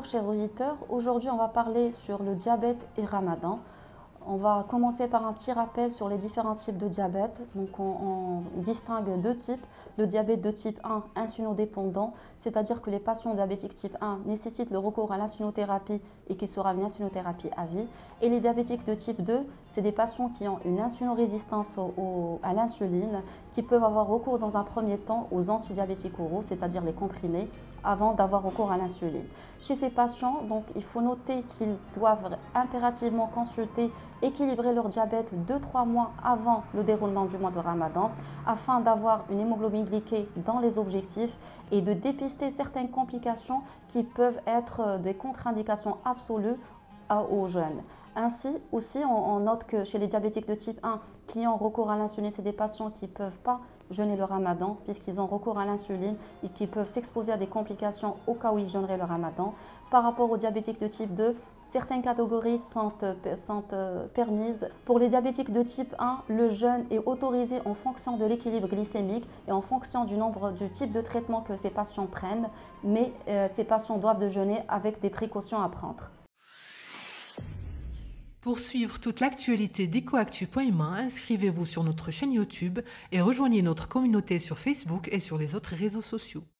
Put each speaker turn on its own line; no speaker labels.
chers auditeurs. Aujourd'hui, on va parler sur le diabète et Ramadan. On va commencer par un petit rappel sur les différents types de diabète. Donc, on distingue deux types. Le diabète de type 1, insulino-dépendant, c'est-à-dire que les patients diabétiques type 1 nécessitent le recours à l'insulinothérapie et qui sera une insulinothérapie à vie. Et les diabétiques de type 2, c'est des patients qui ont une insulinorésistance à l'insuline, qui peuvent avoir recours dans un premier temps aux antidiabétiques oraux, c'est-à-dire les comprimés, avant d'avoir recours à l'insuline. Chez ces patients, donc, il faut noter qu'ils doivent impérativement consulter, équilibrer leur diabète 2-3 mois avant le déroulement du mois de Ramadan afin d'avoir une hémoglobine glyquée dans les objectifs et de dépister certaines complications qui peuvent être des contre-indications absolues aux jeunes. Ainsi, aussi, on note que chez les diabétiques de type 1 qui ont recours à l'insuline, c'est des patients qui ne peuvent pas jeûner le ramadan puisqu'ils ont recours à l'insuline et qui peuvent s'exposer à des complications au cas où ils jeûneraient le ramadan. Par rapport aux diabétiques de type 2, certaines catégories sont permises. Pour les diabétiques de type 1, le jeûne est autorisé en fonction de l'équilibre glycémique et en fonction du type de traitement que ces patients prennent, mais ces patients doivent jeûner avec des précautions à prendre.
Pour suivre toute l'actualité d'EcoActu.ma, inscrivez-vous sur notre chaîne YouTube et rejoignez notre communauté sur Facebook et sur les autres réseaux sociaux.